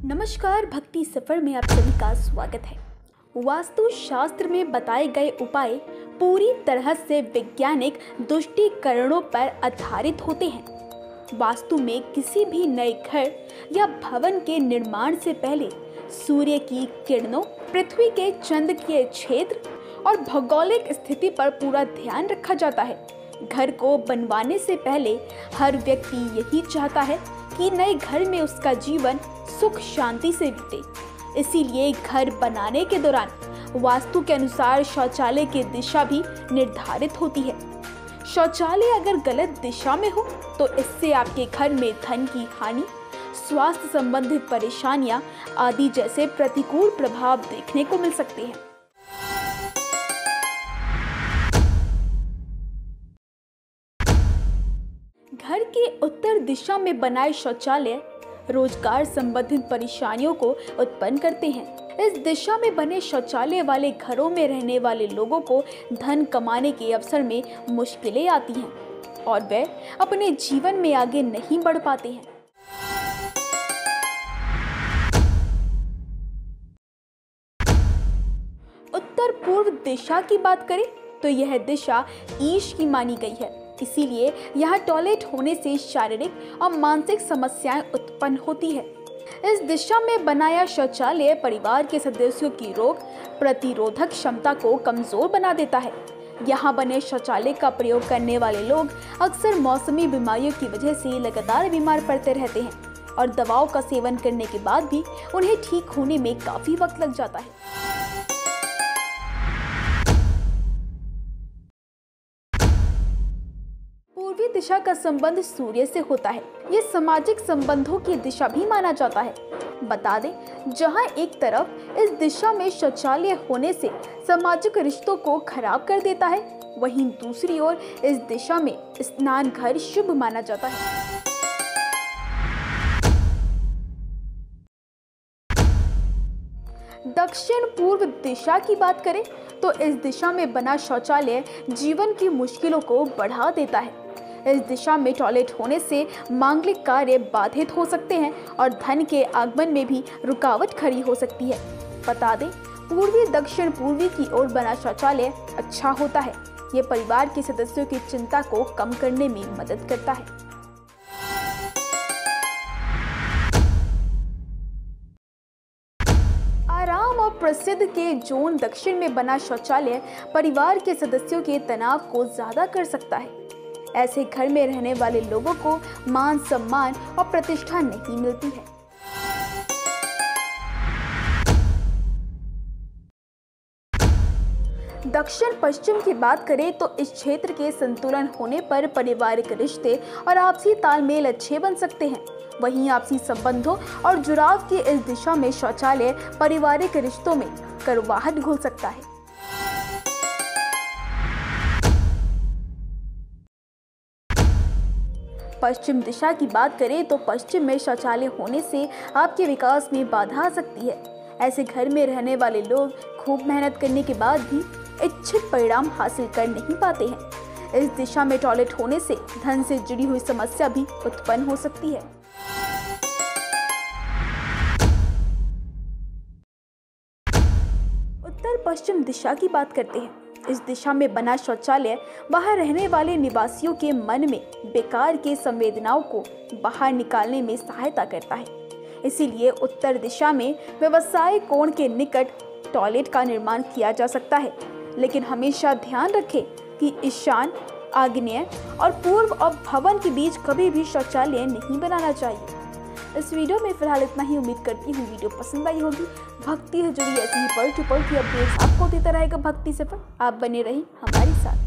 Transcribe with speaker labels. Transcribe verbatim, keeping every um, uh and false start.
Speaker 1: नमस्कार, भक्ति सफर में आप सभी का स्वागत है। वास्तु शास्त्र में बताए गए उपाय पूरी तरह से वैज्ञानिक दृष्टिकोणों पर आधारित होते हैं। वास्तु में किसी भी नए घर या भवन के निर्माण से पहले सूर्य की किरणों, पृथ्वी के चंद्र के क्षेत्र और भौगोलिक स्थिति पर पूरा ध्यान रखा जाता है। घर को बनवाने से पहले हर व्यक्ति यही चाहता है कि नए घर में उसका जीवन सुख शांति से बीते। इसीलिए घर बनाने के दौरान वास्तु के अनुसार शौचालय की दिशा भी निर्धारित होती है। शौचालय अगर गलत दिशा में हो तो इससे आपके घर में धन की हानि, स्वास्थ्य संबंधित परेशानियां आदि जैसे प्रतिकूल प्रभाव देखने को मिल सकते हैं। घर के उत्तर दिशा में बनाए शौचालय रोजगार संबंधित परेशानियों को उत्पन्न करते हैं। इस दिशा में बने शौचालय वाले घरों में रहने वाले लोगों को धन कमाने के अवसर में मुश्किलें आती हैं और वे अपने जीवन में आगे नहीं बढ़ पाते हैं। उत्तर पूर्व दिशा की बात करें तो यह दिशा ईश की मानी गई है। इसीलिए यहाँ टॉयलेट होने से शारीरिक और मानसिक समस्याएं उत्पन्न होती है। इस दिशा में बनाया शौचालय परिवार के सदस्यों की रोग प्रतिरोधक क्षमता को कमजोर बना देता है। यहाँ बने शौचालय का प्रयोग करने वाले लोग अक्सर मौसमी बीमारियों की वजह से लगातार बीमार पड़ते रहते हैं और दवाओं का सेवन करने के बाद भी उन्हें ठीक होने में काफी वक्त लग जाता है। पूर्वी दिशा का संबंध सूर्य से होता है। ये सामाजिक संबंधों की दिशा भी माना जाता है। बता दें, जहां एक तरफ इस दिशा में शौचालय होने से सामाजिक रिश्तों को खराब कर देता है, वहीं दूसरी ओर इस दिशा में स्नान घर शुभ माना जाता है। दक्षिण पूर्व दिशा की बात करें तो इस दिशा में बना शौचालय जीवन की मुश्किलों को बढ़ा देता है। इस दिशा में टॉयलेट होने से मांगलिक कार्य बाधित हो सकते हैं और धन के आगमन में भी रुकावट खड़ी हो सकती है। बता दें, पूर्वी दक्षिण पूर्वी की ओर बना शौचालय अच्छा होता है। ये परिवार के सदस्यों की चिंता को कम करने में मदद करता है। आराम और प्रसिद्ध के जोन दक्षिण में बना शौचालय परिवार के सदस्यों के तनाव को ज्यादा कर सकता है। ऐसे घर में रहने वाले लोगों को मान सम्मान और प्रतिष्ठा नहीं मिलती है। दक्षिण पश्चिम की बात करें तो इस क्षेत्र के संतुलन होने पर पारिवारिक रिश्ते और आपसी तालमेल अच्छे बन सकते हैं। वहीं आपसी संबंधों और जुड़ाव की इस दिशा में शौचालय पारिवारिक रिश्तों में कड़वाहट घोल सकता है। पश्चिम दिशा की बात करें तो पश्चिम में शौचालय होने से आपके विकास में बाधा आ सकती है। ऐसे घर में रहने वाले लोग खूब मेहनत करने के बाद भी इच्छित परिणाम हासिल कर नहीं पाते हैं। इस दिशा में टॉयलेट होने से धन से जुड़ी हुई समस्या भी उत्पन्न हो सकती है। उत्तर पश्चिम दिशा की बात करते हैं। इस दिशा में बना शौचालय वहां रहने वाले निवासियों के मन में बेकार के संवेदनाओं को बाहर निकालने में सहायता करता है। इसीलिए उत्तर दिशा में व्यवसाय कोण के निकट टॉयलेट का निर्माण किया जा सकता है, लेकिन हमेशा ध्यान रखें कि ईशान, आग्नेय और पूर्व और भवन के बीच कभी भी शौचालय नहीं बनाना चाहिए। इस वीडियो में फिलहाल इतना ही। उम्मीद करती हूँ वीडियो पसंद आई होगी। भक्ति से जुड़ी ऐसी ही पल टू पल की अपडेट्स आपको देता रहेगा भक्ति सफर। आप बने रहिए हमारे साथ।